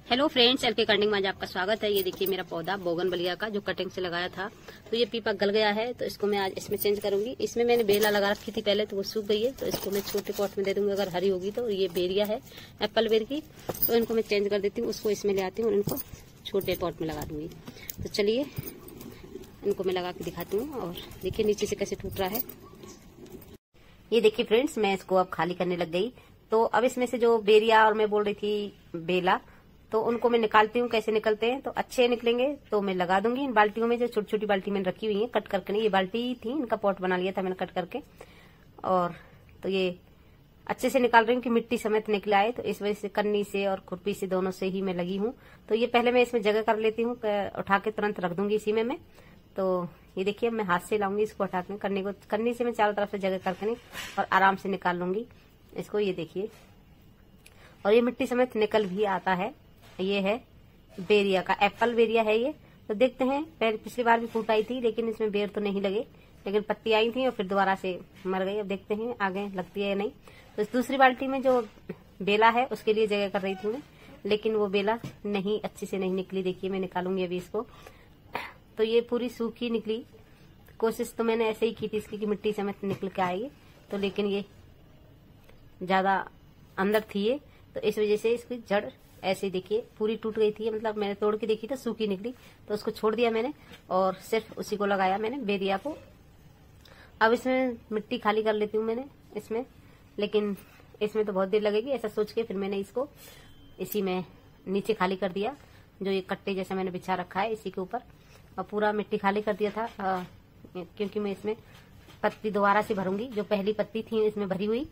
Hello friends, LK gardening में आज आपका स्वागत है। ये देखिए मेरा पौधा बोगनविलिया का जो कटिंग से लगाया था, तो ये पीपा गल गया है, तो इसको मैं आज इसमें चेंज करूंगी। इसमें मैंने बेला लगा रखी थी पहले, तो वो सूख गई है, तो इसको मैं छोटे पॉट में दे दूंगी अगर हरी होगी तो। ये बेरिया है एप्पल बेर की, तो इनको मैं चेंज कर देती हूँ, उसको इसमें ले आती हूँ और इनको छोटे पॉट में लगा दूंगी। तो चलिए इनको मैं लगा के दिखाती हूँ। और देखिए नीचे से कैसे टूट रहा है। ये देखिए फ्रेंड्स, मैं इसको अब खाली करने लग गई। तो अब इसमें से जो बेरिया और मैं बोल रही थी बेला, तो उनको मैं निकालती हूँ। कैसे निकलते हैं, तो अच्छे निकलेंगे तो मैं लगा दूंगी इन बाल्टियों में, जो छोटी छोटी बाल्टी मैंने रखी हुई है कट करके। नहीं, ये बाल्टी थी, इनका पॉट बना लिया था मैंने कट करके। और तो ये अच्छे से निकाल रही हूँ कि मिट्टी समेत निकल आए, तो इस वजह से कन्नी से और खुरपी से दोनों से ही मैं लगी हूँ। तो ये पहले मैं इसमें जगह कर लेती हूँ, उठा के तुरंत रख दूंगी इसी में मैं। तो ये देखिए मैं हाथ से लाऊंगी इसको, हटा के कन्नी से मैं चारों तरफ से जगह करके नहीं और आराम से निकाल लूंगी इसको। ये देखिए, और ये मिट्टी समेत निकल भी आता है। ये है बेरिया का, एप्पल बेरिया है ये। तो देखते हैं, पहले पिछली बार भी फूट आई थी लेकिन इसमें बेर तो नहीं लगे, लेकिन पत्ती आई थी और फिर दोबारा से मर गई। अब देखते हैं आगे लगती है या नहीं। तो इस दूसरी बाल्टी में जो बेला है उसके लिए जगह कर रही थी मैं, लेकिन वो बेला नहीं अच्छे से नहीं निकली। देखिए मैं निकालूंगी अभी इसको। तो ये पूरी सूखी निकली। कोशिश तो मैंने ऐसे ही की थी इसकी कि मिट्टी समेत निकल के आएगी, तो लेकिन ये ज्यादा अंदर थी ये, तो इस वजह से इसकी जड़ ऐसे देखिए पूरी टूट गई थी। मतलब मैंने तोड़ के देखी तो सूखी निकली, तो उसको छोड़ दिया मैंने और सिर्फ उसी को लगाया मैंने, बेरिया को। अब इसमें मिट्टी खाली कर लेती हूँ मैंने इसमें, लेकिन इसमें तो बहुत देर लगेगी ऐसा सोच के फिर मैंने इसको इसी में नीचे खाली कर दिया, जो ये कट्टे जैसे मैंने बिछा रखा है इसी के ऊपर। और पूरा मिट्टी खाली कर दिया था, क्योंकि मैं इसमें पत्ती दोबारा से भरूंगी। जो पहली पत्ती थी इसमें भरी हुई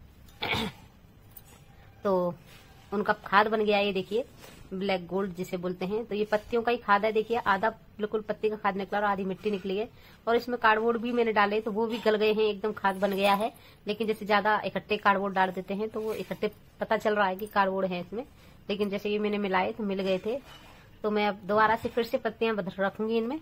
तो उनका खाद बन गया। ये देखिए ब्लैक गोल्ड जिसे बोलते हैं, तो ये पत्तियों का ही खाद है। देखिए आधा बिल्कुल पत्ती का खाद निकला और आधी मिट्टी निकली है। और इसमें कार्डबोर्ड भी मैंने डाले, तो वो भी गल गए हैं, एकदम खाद बन गया है। लेकिन जैसे ज्यादा इकट्ठे कार्डबोर्ड डाल देते हैं तो वो इकट्ठे पता चल रहा है कि कार्डबोर्ड है इसमें, लेकिन जैसे ये मैंने मिलाए तो मिल गए थे। तो मैं अब दोबारा से फिर से पत्तियां रखूंगी इनमें।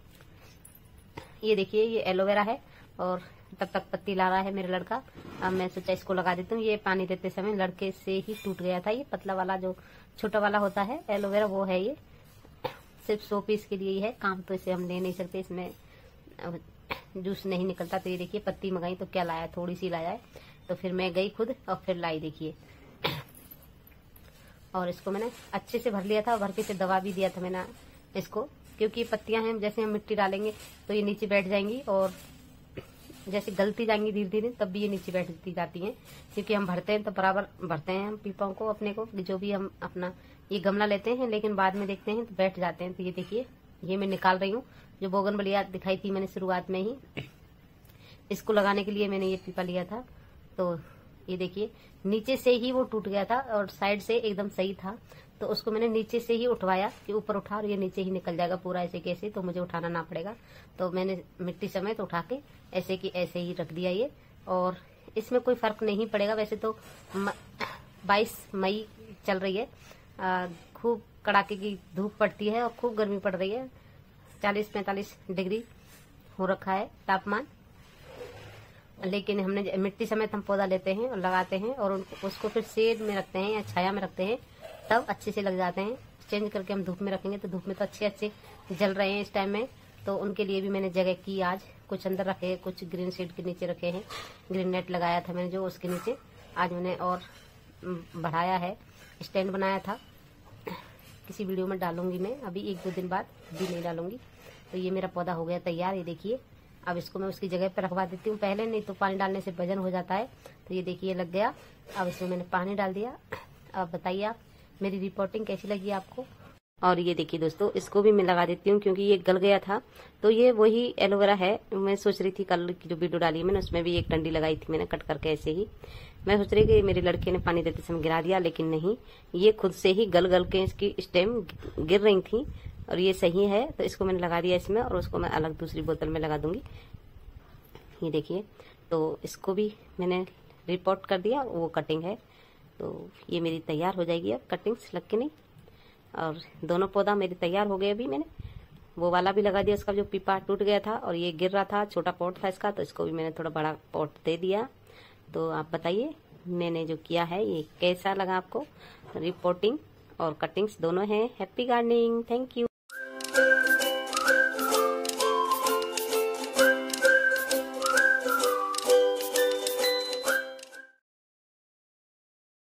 ये देखिए ये एलोवेरा है और तब तक पत्ती ला रहा है मेरा लड़का। अब मैं सोचा इसको लगा देती हूँ। ये पानी देते समय लड़के से ही टूट गया था। ये पतला वाला जो छोटा वाला होता है एलोवेरा, वो है ये। सिर्फ 100 पीस के लिए ही है, काम तो इसे हम ले नहीं सकते, इसमें जूस नहीं निकलता। तो ये देखिए पत्ती मंगाई तो क्या लाया, थोड़ी सी लाया है। तो फिर मैं गई खुद और फिर लाई, देखिए। और इसको मैंने अच्छे से भर लिया था, भर के फिर दबा भी दिया था मैंने इसको, क्योंकि ये पत्तियां हैं, जैसे हम मिट्टी डालेंगे तो ये नीचे बैठ जाएंगी और जैसे गलती जाएंगी धीरे धीरे, तब भी ये नीचे बैठती जाती हैं। क्योंकि हम भरते हैं तो बराबर भरते हैं हम पीपाओं को अपने को, जो भी हम अपना ये गमला लेते हैं, लेकिन बाद में देखते हैं तो बैठ जाते हैं। तो ये देखिए ये मैं निकाल रही हूँ, जो बोगनविलिया दिखाई थी मैंने शुरुआत में ही, इसको लगाने के लिए मैंने ये पीपा लिया था। तो ये देखिए नीचे से ही वो टूट गया था और साइड से एकदम सही था, तो उसको मैंने नीचे से ही उठवाया कि ऊपर उठा और ये नीचे ही निकल जाएगा पूरा ऐसे कैसे, तो मुझे उठाना ना पड़ेगा। तो मैंने मिट्टी समेत उठा के ऐसे की ऐसे ही रख दिया ये। और इसमें कोई फर्क नहीं पड़ेगा। वैसे तो 22 मई चल रही है, खूब कड़ाके की धूप पड़ती है और खूब गर्मी पड़ रही है, 40-45 डिग्री हो रखा है तापमान। लेकिन हमने मिट्टी समेत हम पौधा लेते हैं और लगाते हैं और उसको फिर शेड में रखते हैं या छाया में रखते हैं, तब अच्छे से लग जाते हैं। चेंज करके हम धूप में रखेंगे तो धूप में तो अच्छे जल रहे हैं इस टाइम में, तो उनके लिए भी मैंने जगह की आज। कुछ अंदर रखे, कुछ ग्रीन शेड के नीचे रखे हैं। ग्रीन नेट लगाया था मैंने जो, उसके नीचे आज मैंने और बढ़ाया है, स्टैंड बनाया था। किसी वीडियो में डालूंगी मैं, अभी 1-2 दिन बाद भी नहीं डालूंगी। तो ये मेरा पौधा हो गया तैयार। ये देखिए अब इसको मैं उसकी जगह पर रखवा देती हूँ पहले, नहीं तो पानी डालने से वजन हो जाता है। तो ये देखिए लग गया। अब इसमें मैंने पानी डाल दिया। अब बताइए आप मेरी रिपोर्टिंग कैसी लगी आपको। और ये देखिए दोस्तों, इसको भी मैं लगा देती हूँ क्योंकि ये गल गया था। तो ये वही एलोवेरा है। मैं सोच रही थी कल की जो वीडियो डाली है मैंने, उसमें भी एक डंडी लगाई थी मैंने कट करके ऐसे ही। मैं सोच रही कि मेरे लड़के ने पानी देते समय गिरा दिया, लेकिन नहीं, ये खुद से ही गल के इसकी स्टेम गिर रही थी और ये सही है। तो इसको मैंने लगा दिया इसमें और उसको मैं अलग दूसरी बोतल में लगा दूंगी। ये देखिए, तो इसको भी मैंने रिपोर्ट कर दिया, वो कटिंग है। तो ये मेरी तैयार हो जाएगी अब, कटिंग्स लग के नहीं। और दोनों पौधा मेरे तैयार हो गए। अभी मैंने वो वाला भी लगा दिया, उसका जो पीपा टूट गया था और ये गिर रहा था, छोटा पॉट था इसका, तो इसको भी मैंने थोड़ा बड़ा पॉट दे दिया। तो आप बताइए मैंने जो किया है ये कैसा लगा आपको रिपोर्टिंग। और कटिंग्स दोनों हैं। Happy gardening. Thank you.